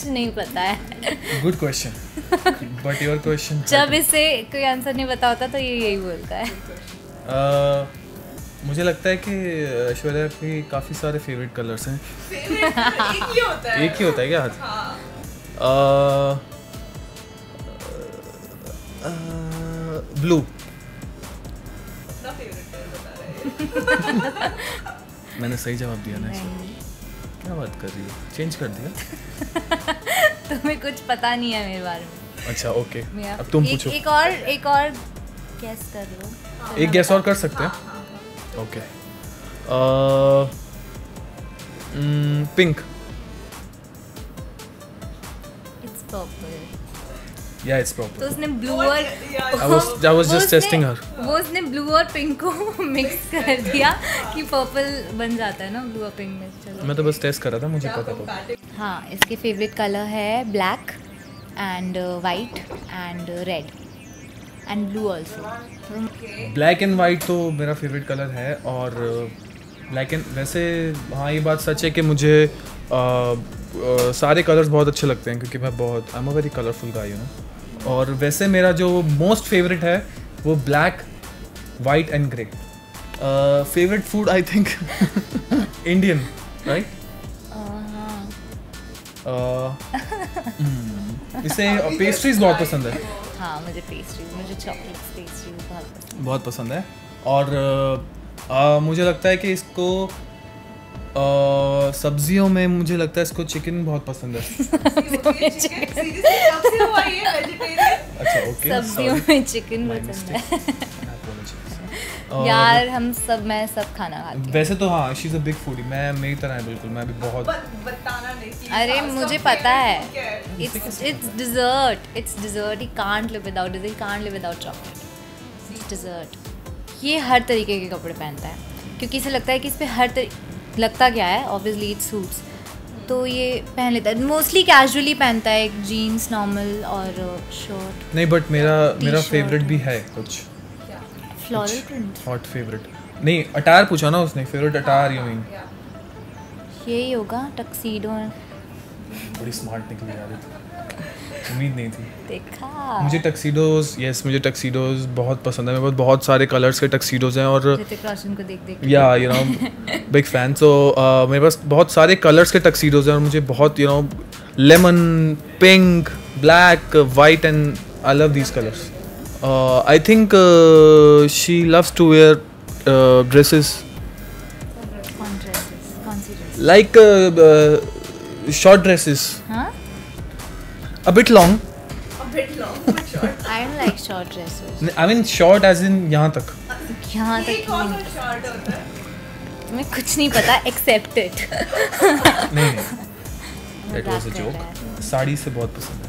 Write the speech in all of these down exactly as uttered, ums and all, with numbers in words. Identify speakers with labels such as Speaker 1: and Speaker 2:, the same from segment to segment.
Speaker 1: कुछ नहीं पता है।
Speaker 2: Good question, but your question.
Speaker 1: जब इसे कोई आंसर नहीं पता होता तो ये यही बोलता है।
Speaker 2: uh, मुझे लगता है कि ऐश्वर्या के काफ़ी सारे फेवरेट कलर्स हैं।
Speaker 3: एक ही होता है।
Speaker 2: एक ही होता है क्या?
Speaker 3: हाँ।
Speaker 2: ब्लू।
Speaker 3: अपना फेवरेट कलर बता रहे हैं।
Speaker 2: मैंने सही जवाब दिया ना? क्या बात कर रही हो? चेंज कर दिया?
Speaker 1: तुम्हें कुछ पता नहीं है मेरे बारे में।
Speaker 2: अच्छा ओके,
Speaker 1: मैं
Speaker 2: अब तुम
Speaker 1: एक,
Speaker 2: पूछो।
Speaker 1: एक और एक और गैस कर लो।
Speaker 2: एक गैस और कर सकते हैं? ओके। पिंक।
Speaker 1: It's purple.
Speaker 2: या इट्स पर्पल।
Speaker 1: तो उसने ब्लू और
Speaker 2: I was I was just testing her.
Speaker 1: वो उसने ब्लू और पिंक को मिक्स कर दिया कि पर्पल बन जाता है ना ब्लू और पिंक में। चलो
Speaker 2: मैं तो बस टेस्ट कर रहा था, मुझे पता था।
Speaker 1: हाँ, इसके फेवरेट कलर है black and white and red and blue also.
Speaker 2: Black and white तो मेरा फेवरेट कलर है, और ब्लैक एंड वैसे हाँ ये बात सच है कि मुझे आ, आ, सारे कलर्स बहुत अच्छे लगते हैं क्योंकि मैं बहुत I am a very colourful guy you know. और वैसे मेरा जो मोस्ट फेवरेट है वो black white and grey. Favourite food I think Indian right. इसे पेस्ट्रीज बहुत पसंद है।
Speaker 1: हाँ, मुझे पेस्ट्रीज, मुझे चॉकलेट पेस्ट्रीज बहुत पसंद है।
Speaker 2: बहुत पसंद है। और आ, मुझे लगता है कि इसको आ, सब्जियों में मुझे लगता है इसको चिकन बहुत पसंद है। अच्छा ओके,
Speaker 1: सब्जियों में चिकन पसंद है। यार हम सब मैं सब खाना खाती हूँ
Speaker 2: वैसे तो। हाँ, she is a big foodie. मैं मेरी तरह है बिल्कुल, मैं भी बहुत।
Speaker 3: बताना नहीं कि
Speaker 1: अरे मुझे पता है, it's it's dessert, it's dessert. He can't live without dessert, he can't live without chocolate. It's dessert. ये हर तरीके के कपड़े पहनता है क्योंकि इसे लगता है कि इस पे हर तरीके लगता क्या है, ऑब्वियसली इट सूट्स, तो ये पहन लेता है। मोस्टली कैजुअली पहनता है, एक जीन्स नॉर्मल और शर्ट।
Speaker 2: नहीं बट मेरा मेरा फेवरेट भी है कुछ
Speaker 1: फ्लोरल प्रिंट।
Speaker 2: हॉट फेवरेट नहीं, अटायर पूछा ना उसने, फेवरेट अटायर यू मीन।
Speaker 1: यही होगा टक्सीडो।
Speaker 2: बड़ी स्मार्ट निकली यार, उम्मीद नहीं थी।
Speaker 1: देखा
Speaker 2: मुझे टक्सीडोज, यस मुझे टक्सीडोज बहुत पसंद है। मेरे पास बहुत सारे कलर्स के टक्सीडोज हैं और
Speaker 1: ऋतिक रोशन को देख देख
Speaker 2: या you know big fan. So मेरे पास बहुत सारे कलर्स के टक्सीडोज हैं और मुझे बहुत you know lemon, pink, black, white and I love these colours. I think she loves to wear dresses
Speaker 1: कौन ड्रेसेस, कौन सी ड्रेस?
Speaker 2: लाइक शॉर्ट ड्रेसेस,
Speaker 1: हाँ,
Speaker 2: a bit long.
Speaker 3: A bit long, but short.
Speaker 1: I don't like short dresses.
Speaker 2: I mean short as in यहाँ तक।
Speaker 1: यहाँ तक
Speaker 3: एक और
Speaker 1: नहीं,
Speaker 3: short होता है।
Speaker 1: तुम्हें कुछ नहीं पता, accept it।
Speaker 2: नहीं नहीं, that was a
Speaker 1: मजाक कर
Speaker 2: joke.
Speaker 1: रहा है।
Speaker 2: साड़ी से बहुत पसंद है।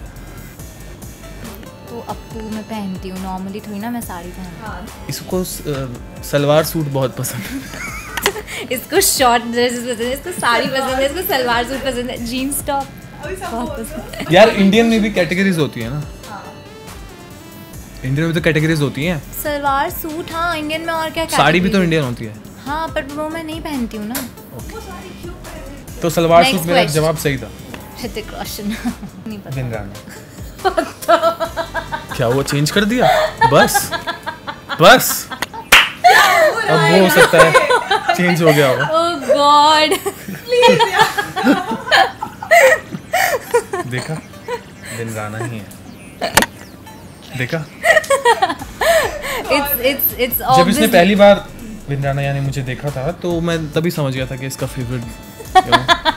Speaker 1: तो अब तो मैं पहनती हूँ, नॉर्मली थोड़ी ना मैं साड़ी पहनती
Speaker 3: हाँ।
Speaker 2: इसको uh, सलवार सूट बहुत पसंद है।
Speaker 1: हूँ। इसको शॉर्ट ड्रेसेस पसंद है, इसको साड़ी पसंद है, इसको सलवार सूट पसंद है, जीन्स टॉप
Speaker 3: अभी सब
Speaker 1: बहुत
Speaker 3: बोल
Speaker 1: पसंद
Speaker 3: दो।
Speaker 1: है।
Speaker 2: यार इंडियन में भी कैटेगरीज होती है ना,
Speaker 3: हाँ।
Speaker 2: इंडियन में तो कैटेगरीज होती हैं।
Speaker 1: सलवार सूट, हाँ इंडियन में और क्या
Speaker 2: साड़ी भी तो
Speaker 1: category?
Speaker 2: इंडियन होती है।
Speaker 1: हाँ पर वो मैं नहीं पहनती हूँ ना।
Speaker 3: वो सारी क्यों पहन?
Speaker 2: तो सलवार
Speaker 1: Next
Speaker 2: सूट मेरा
Speaker 1: question.
Speaker 2: जवाब सही था।
Speaker 1: ऋतिक रोशन नहीं पता।
Speaker 2: बिन राणा। क्या वो चेंज कर दिया? बस बस अब वो हो सकता है चेंज हो गया होगा।
Speaker 1: Oh god.
Speaker 2: देखा, बिन राणा ही है। देखा,
Speaker 1: इट्स इट्स इट्स
Speaker 2: जब इसने पहली बार बिन राणा यानी मुझे देखा था तो मैं तभी समझ गया था कि इसका फेवरेट।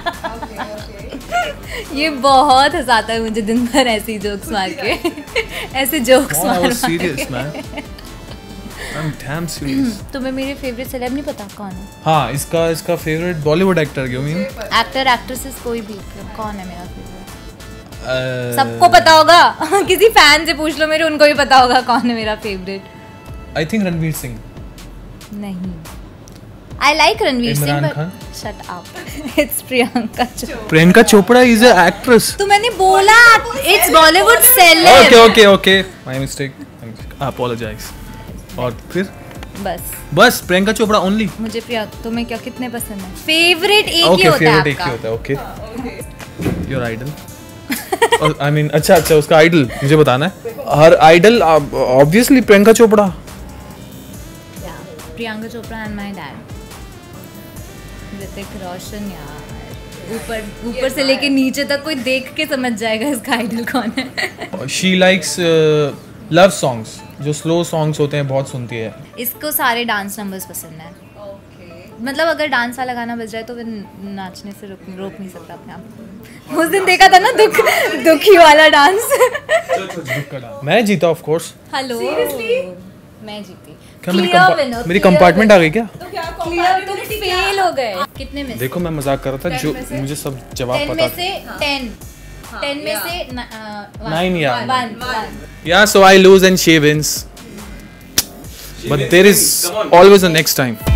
Speaker 1: ये बहुत हंसाता है मुझे दिन भर ऐसे ही जोक्स मार के। ऐसे जोक्स मार मार
Speaker 2: serious man, I am damn serious.
Speaker 1: तुम्हें मेरे फेवरेट सेलेब नहीं पता कौन है?
Speaker 2: हाँ, इसका इसका फेवरेट बॉलीवुड एक्टर क्यों मीन?
Speaker 1: एक्टर एक्ट्रेसेस कोई भी, कौन है मेरा फेवरेट? सबको पता होगा। किसी फैन से पूछ लो मेरे, उनको भी पता होगा कौन है मेरा favourite.
Speaker 2: I think Ranveer Singh.
Speaker 1: नहीं, I like Ranveer Singh
Speaker 2: Imran
Speaker 1: but
Speaker 2: Khan?
Speaker 1: Shut up. It's Priyanka Chopra.
Speaker 2: Priyanka Chopra is a actress.
Speaker 1: तो मैंने बोला it's Bollywood celeb.
Speaker 2: Okay okay okay, my mistake, apologize. और फिर
Speaker 1: बस
Speaker 2: बस प्रियंका चोपड़ा ओनली।
Speaker 1: मुझे प्रियंका, तुम्हें क्या कितने पसंद है? फेवरेट एक ही
Speaker 2: ओके
Speaker 1: होता है
Speaker 2: फेवरेट एक ही
Speaker 1: आपका।
Speaker 2: होता है। Okay, your idol. I mean अच्छा अच्छा उसका आइडल मुझे बताना है. Her idol obviously Priyanka Chopra.
Speaker 1: Priyanka Chopra and my dad Hrithik Roshan. यार ऊपर ऊपर से लेके नीचे तक कोई देख के समझ जाएगा इसका आइडल कौन है.
Speaker 2: शी लाइक्स लव सॉन्ग्स, जो स्लो सॉन्ग्स होते हैं बहुत सुनती है.
Speaker 1: इसको सारे डांस नंबर्स पसंद है. मतलब अगर डांस वाला गाना बज जाए तो फिर नाचने से रोक रोक नहीं सकता अपने आप. उस दिन देखा था ना दुख दुखी वाला डांस.
Speaker 2: मैं जीता ऑफ कोर्स.
Speaker 1: हेलो मैं जीती.
Speaker 2: क्या मेरी कंपा- मेरी कंपार्टमेंट आ गई क्या?
Speaker 3: तो क्या
Speaker 1: क्लियर तुम फेल हो गए. कितने में से?
Speaker 2: देखो मैं मजाक कर रहा था, जो मुझे सब जवाब
Speaker 1: टेन
Speaker 2: पता
Speaker 1: में
Speaker 2: था.
Speaker 1: से टेन टेन में से
Speaker 2: Nine, yeah.
Speaker 1: One
Speaker 2: Yeah, so I lose and she wins. But there is always a next time.